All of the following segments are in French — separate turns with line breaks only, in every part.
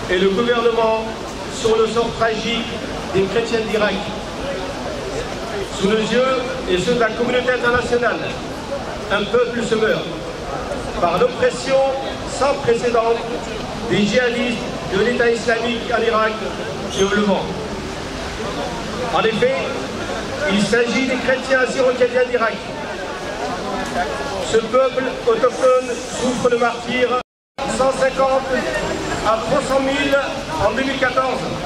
et le gouvernement sur le sort tragique des chrétiens d'Irak. Sous nos yeux et ceux de la communauté internationale, un peuple se meurt par l'oppression sans précédent des djihadistes de l'État islamique en Irak et au Levant. En effet, il s'agit des chrétiens assyro-chaldéens d'Irak. Ce peuple autochtone souffre de martyrs, 150 à 300 000 en 2014.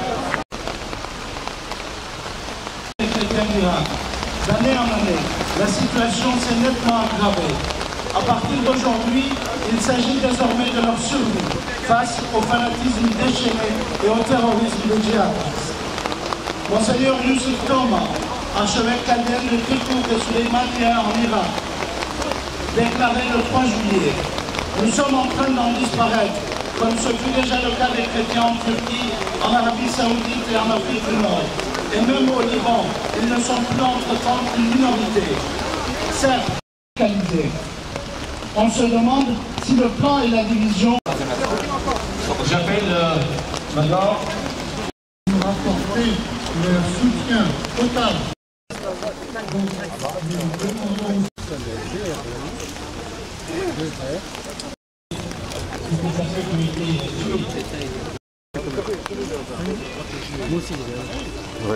Les chrétiens d'Irak, d'année en année, la situation s'est nettement aggravée. À partir d'aujourd'hui, il s'agit désormais de leur survie face au fanatisme déchaîné et au terrorisme de djihadistes. Monseigneur Youssef Thomas, archevêque chaldéen de Kirkouk et Suleymania en Irak, déclaré le 3 juillet, nous sommes en train d'en disparaître, comme ce fut déjà le cas des chrétiens en Turquie, en Arabie Saoudite et en Afrique du Nord. Et même au Liban, ils ne sont plus entre-temps qu'une minorité. Certes, qualité. On se demande si le plan et la division...
J'appelle maintenant
nous rapporter le soutien total.
Ouais.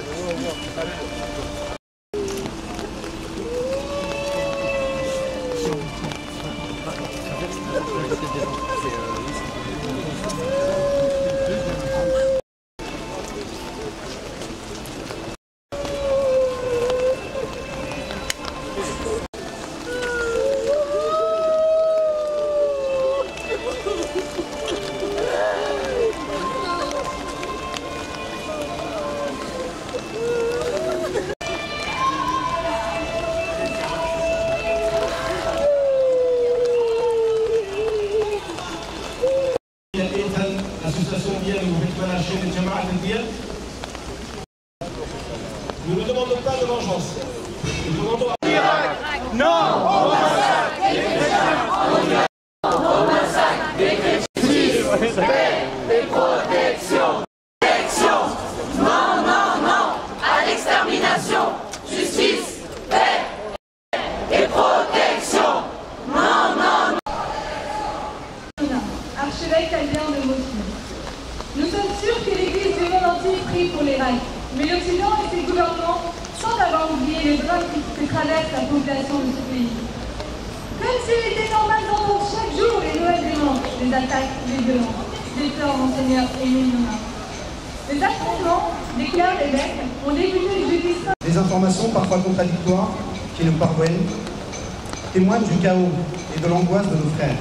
Nous ne demandons pas de vengeance. Nous demandons à
Irak, non au massacre des chrétiens, au massacre des chrétiens, paix et protection, non, non, non, à l'extermination, justice, paix et protection, non, non, non.
Archevêque chaldéen de Mossoul. Nous sommes sûrs que l'Église du monde entier prie pour l'Irak, mais l'Occident et ses gouvernements semblent avoir oublié les drames que traverse la population de ce pays. Comme s'il était normal d'entendre chaque jour les Noëls dimanches, les attaques, les violences, des pleurs, monseigneur Émile Nona. Les affrontements, déclarent l'évêque, ont débuté le jeudi 5.
Des informations parfois contradictoires qui nous parviennent témoignent du chaos et de l'angoisse de nos frères.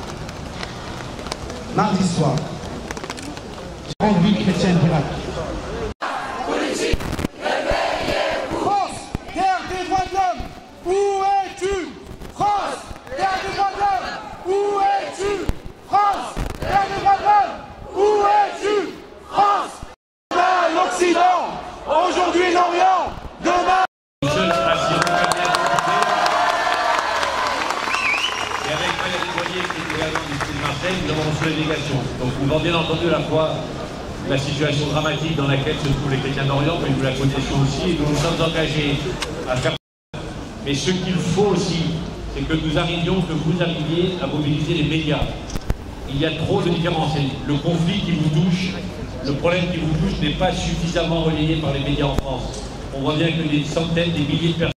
Mardi soir, 38 chrétiens d'Irak.
France, terre des droits de l'homme, où es-tu? France, terre des droits de l'homme, où es-tu? France, terre des droits de l'homme, où es-tu? France. Demain l'Occident, aujourd'hui l'Orient, demain...
Et avec Valérie Boyer, qui est également d'ici de Marseille, nous avons reçu la délégation. Donc nous avons bien entendu à la fois la situation dramatique dans laquelle se trouvent les chrétiens d'Orient, mais nous la connaissons aussi, et nous nous sommes engagés à faire. Mais ce qu'il faut aussi, c'est que nous arrivions, que vous arriviez à mobiliser les médias. Il y a trop de différences. Le conflit qui vous touche, le problème qui vous touche n'est pas suffisamment relayé par les médias en France. On voit bien que des centaines, des milliers de personnes